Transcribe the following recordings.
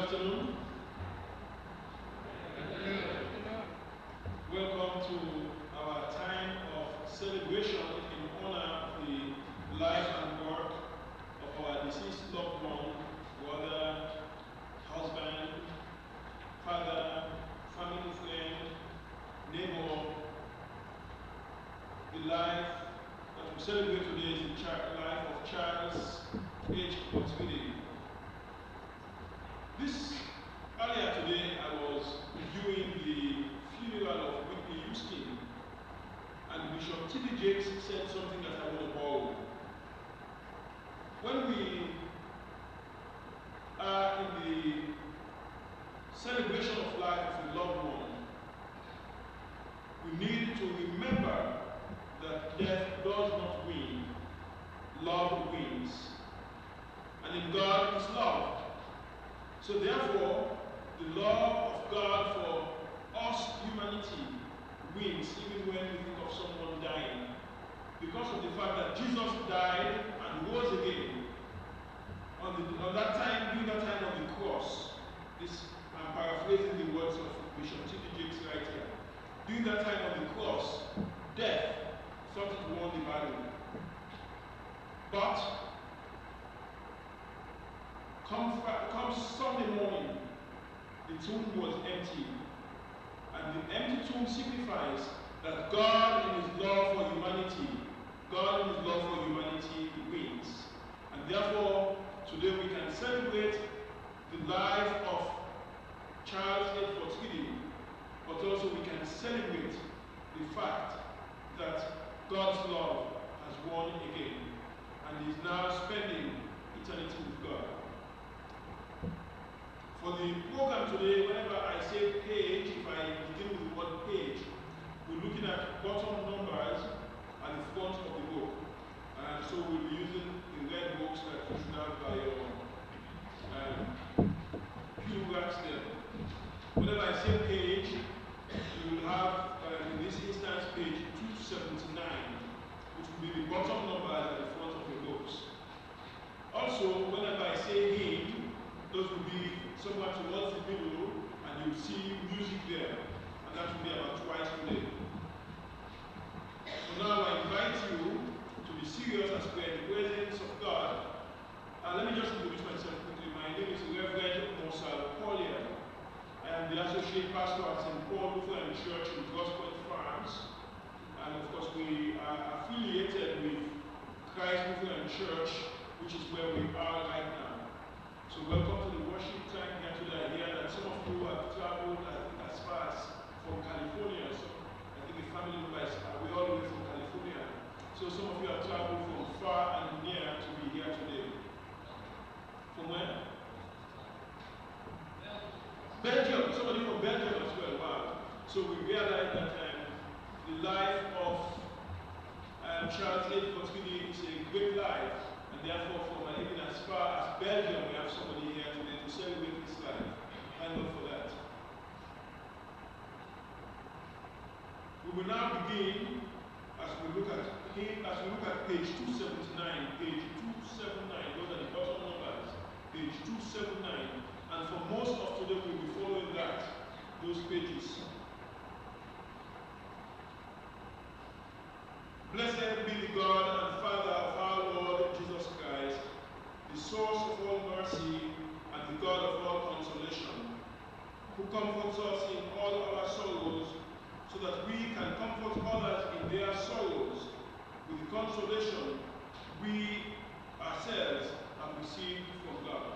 afternoon. Welcome to our time of celebration in honor of the life and work of our deceased loved one, brother, husband, father, family friend, neighbor. The life that we celebrate today is the life of Charles H. Vortriede. Earlier today, I was viewing the funeral of Whitney Houston, and Bishop T.D. Jakes said something that I want to borrow. When we are in the celebration of life of a loved one, we need to remember that death does not win, love wins. And in God is love. So therefore, the love of God for us, humanity, wins even when we think of someone dying. Because of the fact that Jesus died and rose again. On that time, during that time on the cross, I'm paraphrasing the words of Bishop T.D. Jakes right here. During that time on the cross, death thought it won the battle. But come Sunday morning, the tomb was empty. And the empty tomb signifies that God in his love for humanity, wins. And therefore, today we can celebrate the life of Charles H. Vortriede, but also we can celebrate the fact that God's love has won again and is now spending eternity with God. For the program today, whenever I say page, if I begin with the word page, we're looking at bottom numbers at the front of the book. And so we'll be using the red books that you should have by your pew racks there. Whenever I say page, you will have, in this instance, page 279, which will be the bottom numbers at the front of the books. Also, whenever I say hymn, those will be somewhere towards the middle, and you'll see music there. And that will be about twice today. So now I invite you to be serious as we're in the presence of God. Let me just introduce myself quickly. My name is Reverend Pastor Collier. I am the Associate Pastor at St. Paul Lutheran Church in Gospel France. And of course, we are affiliated with Christ Lutheran Church, which is where we are right now. So welcome to the worship time here today. I hear that some of you have traveled, I think, as far as from California. So I think the family members, we're all the way from California. So some of you have traveled from far and near to be here today. From where? Belgium. Somebody from Belgium as well. Wow. So we realize that the life of Charles H. Vortriede is a great life. And therefore, from even as far as Belgium, we have somebody here today to celebrate his life. Thank God for that. We will now begin as we look at page 279. Page 279, those are the bottom numbers. Page 279. And for most of today, we'll be following those pages. Blessed be the God and Father of our Lord Jesus Christ, the source of all mercy and the God of all consolation, who comforts us in all our sorrows, so that we can comfort others in their sorrows with the consolation we ourselves have received from God.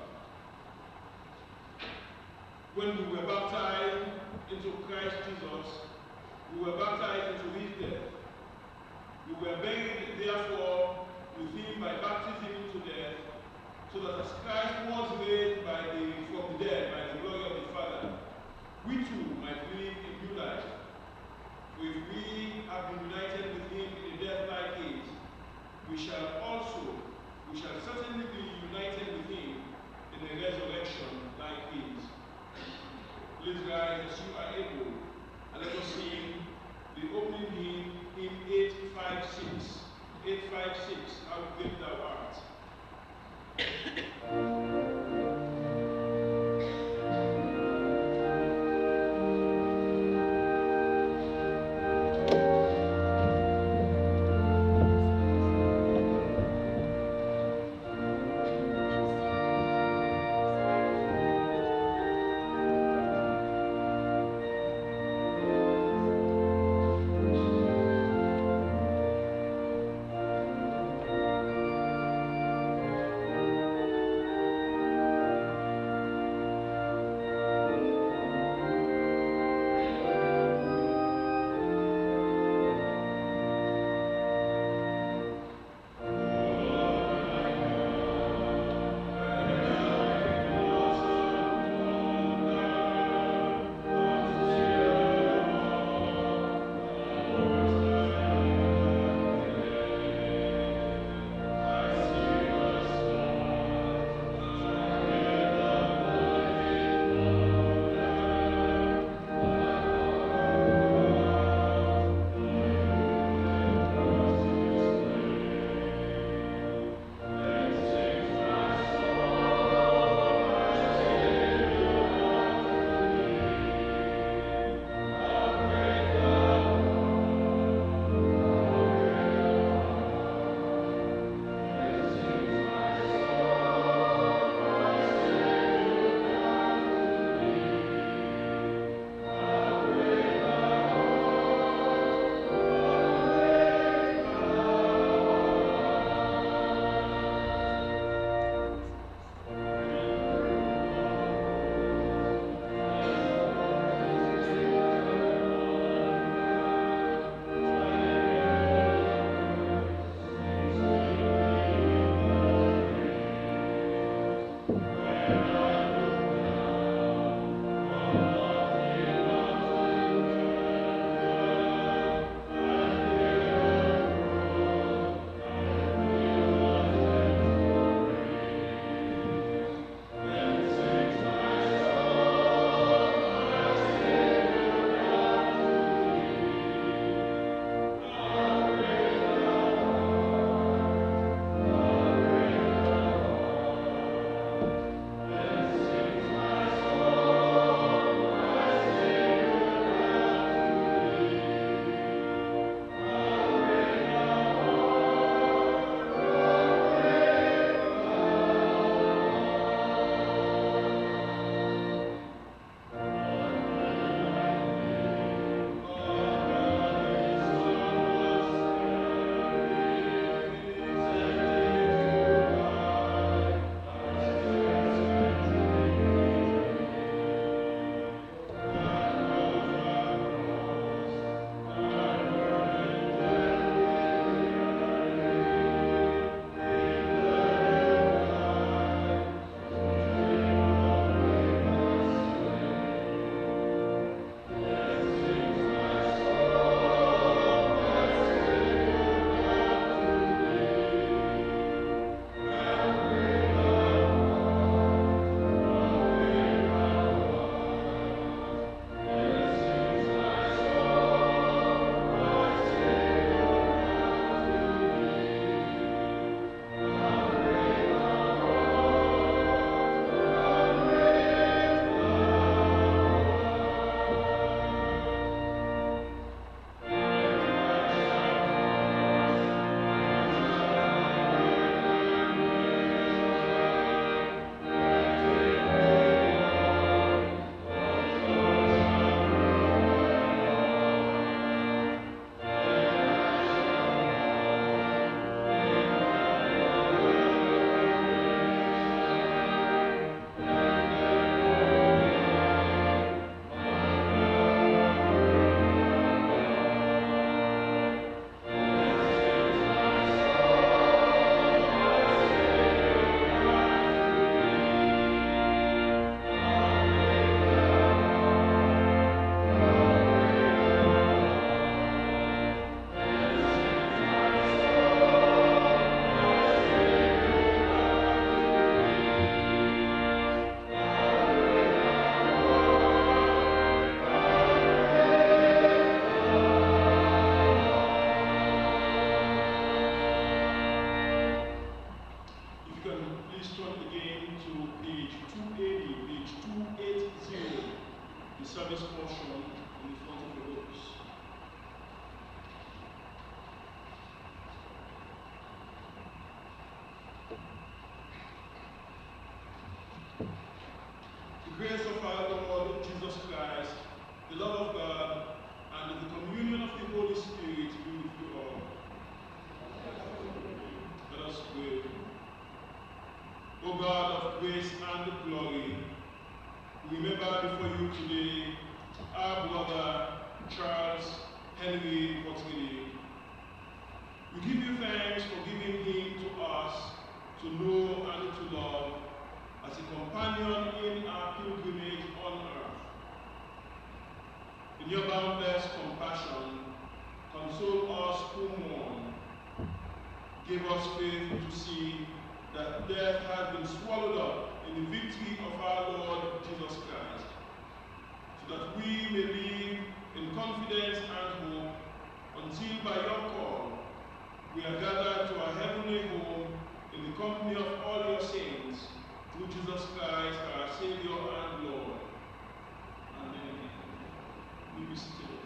When we were baptized into Christ Jesus, we were baptized into his death. We were buried, therefore, with him by baptism into death, so that as Christ was raised from the dead by the glory of the Father, we too might live in new life. For if we have been united with him in a death like his, we shall certainly be united with him in a resurrection like his. Please rise as you are able, and let us sing the opening hymn, hymn 856. 856, How Great Thou Art. Please turn again to page 280, page 280, the service portion in the front of the books. The grace of our Lord Jesus Christ, the love of God, and the communion of the Holy Spirit be with you all. Let us pray. O God of grace and glory, we remember before you today our brother Charles Henry Vortriede. We give you thanks for giving him to us to know and to love as a companion in our pilgrimage on earth. In your boundless compassion, console us who mourn. Give us faith to see that death has been swallowed up in the victory of our Lord Jesus Christ, so that we may live in confidence and hope until by your call we are gathered to our heavenly home in the company of all your saints, through Jesus Christ, our Savior and Lord. Amen. We be seated.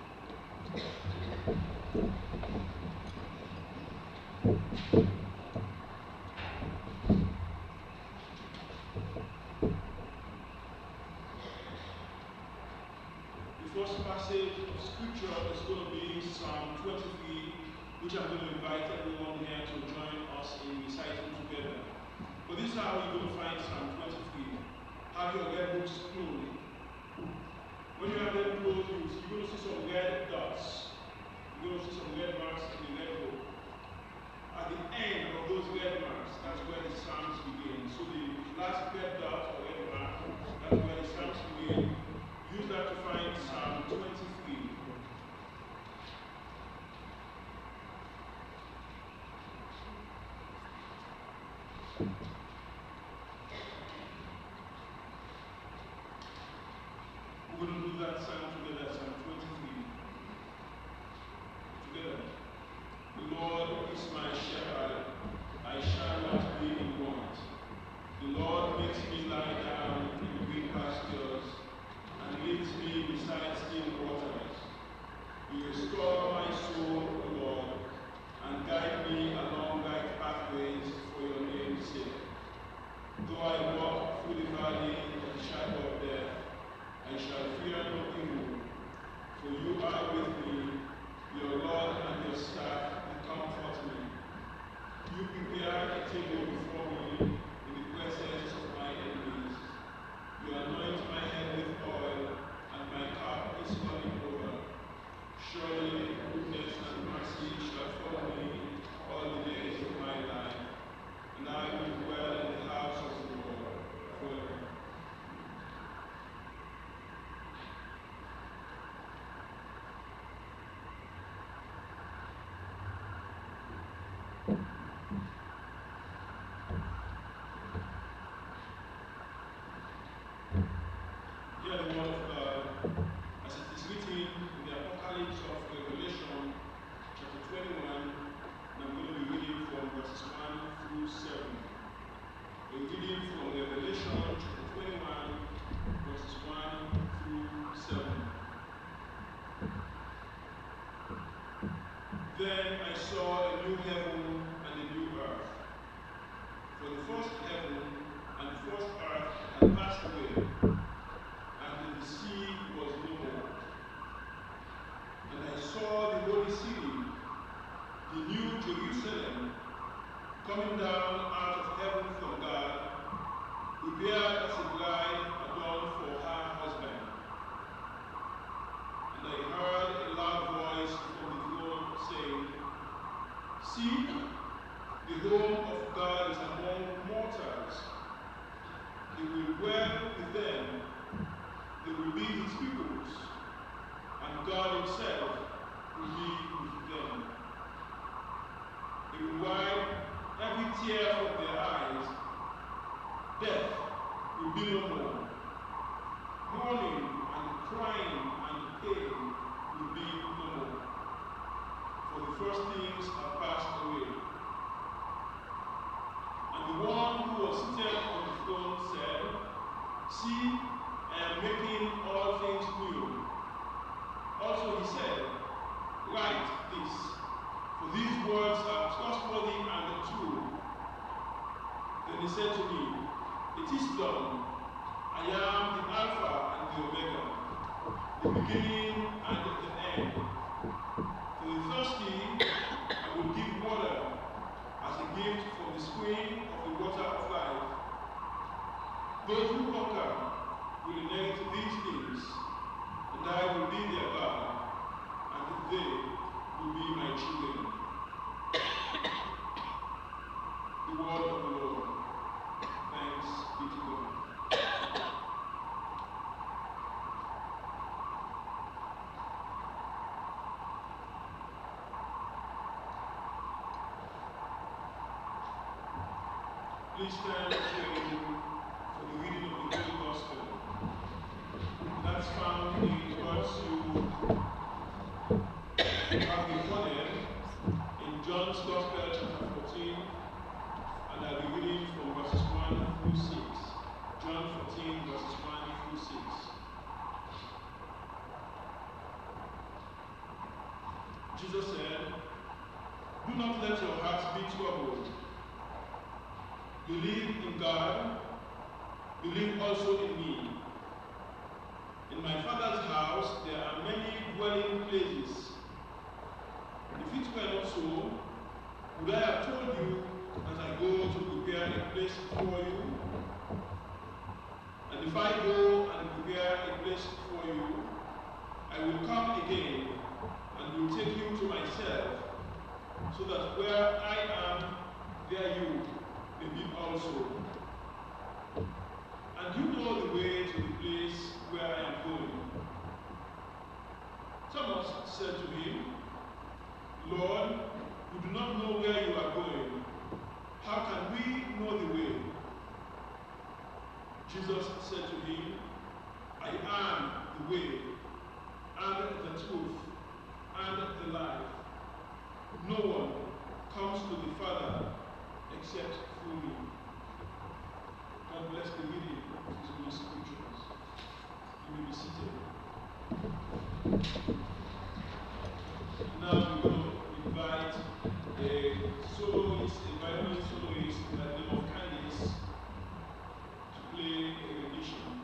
The first passage of Scripture is going to be Psalm 23, which I'm going to invite everyone here to join us in reciting together. But this is how we're going to find Psalm 23. Have your red books closed. When you have them closed, you're going to see some red dots. You're going to see some red marks in the red book. At the end of those red marks, that's where the Psalms begin. So the last red dot or red mark, that's where the Psalms begin. Use that to find Psalm 23. We're going to do that Psalm together, Psalm 23. Together. The Lord is my shepherd, I shall not be in want. The Lord makes me lie down in green pastures and leads me beside still waters. You restore my soul, O Lord, and guide me along right pathways for your name's sake. Though I walk through the valley of the shadow of death, I shall fear no evil, for you are with me. Your rod and your staff comfort me. You prepare a table before me in the presence of my enemies. You anoint my head with oil, and my cup is running over. Surely goodness and mercy shall follow me all the days of my life, and I will dwell in the house of the Lord forever. Hear the word of God as it is written in the Apocalypse of Revelation, chapter 21, and I'm going to be reading from verses 1 through 7. We're reading from Revelation, chapter 21, verses 1 through 7. Then I saw a new heaven and a new earth. For the first heaven and the first earth had passed away, and the sea was no more. And I saw the holy city, the new Jerusalem, coming down out of heaven from God, prepared as a bride adorned for her husband. And I heard a loud voice from the throne saying, See, the home of God is among mortals. He will dwell with them. They will be his peoples, and God himself will be with them. He will wipe every tear from their eyes. Death will be no more. Mourning and crying and pain will be no more. For the first things have passed away. And the one who was seated on the throne said, "See, I am making all things new." Also he said, "Write this, for these words are trustworthy and true." Then he said to me, "It is done. I am the Alpha and the Omega, the beginning and the end. To the thirsty, I will give water as a gift from the spring of the water of life. Those who conquer will inherit these things, and I will be their God, and they will be my children." The word of the Lord. Thanks be to God. Please stand for the reading of the Holy Gospel. That's found in what you have recorded in John's Gospel, chapter 14, and I'll be reading from verses 1 through 6. John 14, verses 1 through 6. Jesus said, "Do not let your hearts be troubled. Believe in God, believe also in me. In my Father's house there are many dwelling places. If it were not so, would I have told you that I go to prepare a place for you? And if I go and prepare a place for you, I will come again and will take you to myself, so that where I am, there you may be also. And you know the way to the place where I am going." Thomas said to him, "Lord, we do not know where you are going. How can we know the way?" Jesus said to him, "I am the way, and the truth, and the life. No one comes to the Father except through me." God bless the reading of His Holy Scriptures. You may be seated. Now we're going to invite a soloist, a violin soloist by the name of Candice, to play a rendition.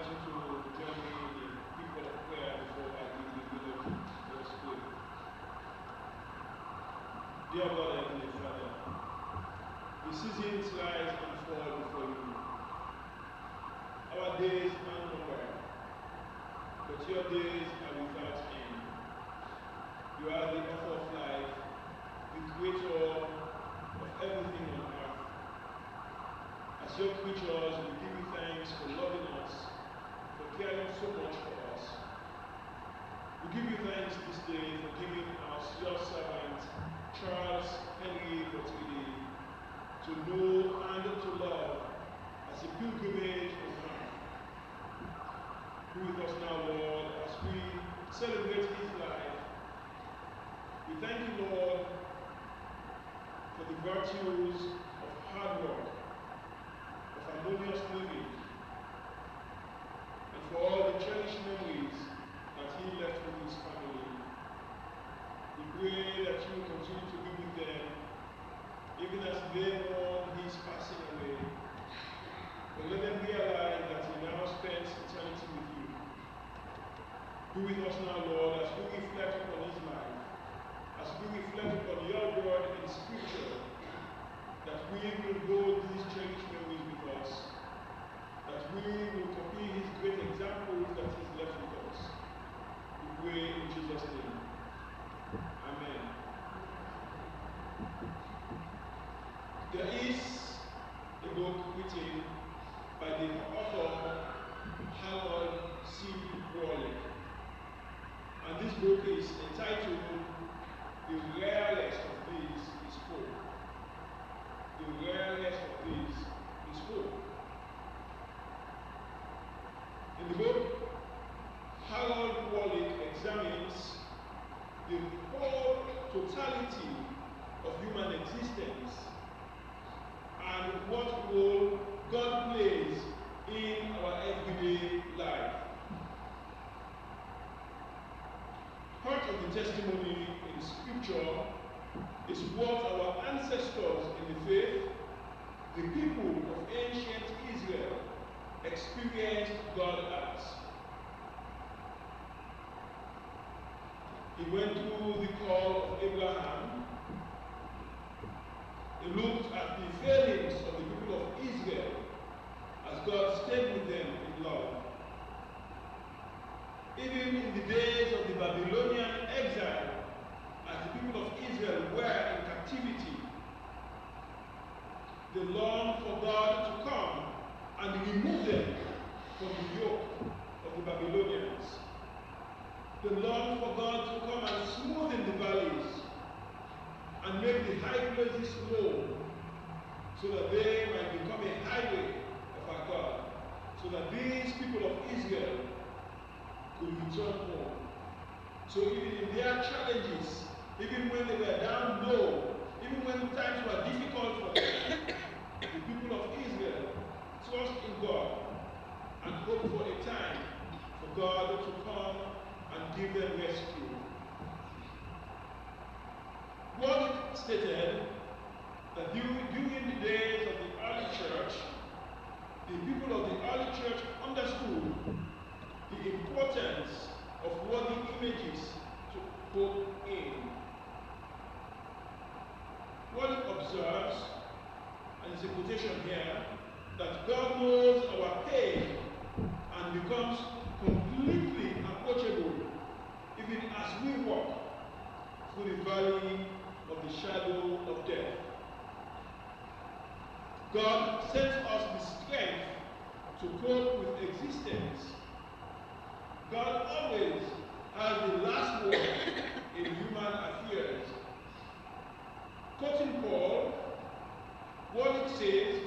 invite you to join me in a quick word of prayer before I give the melody. Let's pray. Dear God, Heavenly Father, the seasons rise and fall before you. Our days are numbered, but your days are without end. You are the author of life, the creator of everything on earth. As your creatures, we give you thanks for loving us, for caring so much for us. We give you thanks this day for giving us your servant, Charles Henry Vortriede, to know and to love as a pilgrimage of man. Be with us now, Lord, as we celebrate his life. We thank you, Lord, for the virtues of hard work, of harmonious living, and for all the cherished memories that he left with his family. We pray that you will continue to be with them, even as they mourn his passing away. But let them realize that he now spends eternity with you. Be with us now, Lord, as we reflect upon his life, as we reflect upon your word in scripture, that we will hold these cherished memories with us, that we will copy his great examples that he's left with us. We pray in Jesus' name. Amen. There is a book written by the author Harold C. Worley, and this book is entitled "The Rarest of These is Poor." The rarest of these is poor. In the book, Harold Worley examines the whole totality of human existence and what role God plays in our everyday life. Part of the testimony in Scripture is what our ancestors in the faith, the people of ancient Israel, experienced God as. He went through the call of Abraham. He looked at the failings of the people of Israel as God stayed with them in love. Even in the days of the Babylonian exile, as the people of Israel were in captivity, they longed for God to come and remove them from the yoke of the Babylonians. They longed for God to come and smoothen the valleys and make the high places low, so that they might become a highway of our God, so that these people of Israel could return home. So even in their challenges, even when they were down low, even when times were difficult for them, the people of Israel trust in God and hope for a time for God to come and give them rescue. What stated that during the days of the early church, the people of the early church understood the importance of worthy images to hope in. What it observes, and it's a quotation here, that God knows our pain and becomes completely approachable even as we walk through the valley of the shadow of death. God sends us the strength to cope with existence. God always has the last word in human affairs. Quoting Paul, what it says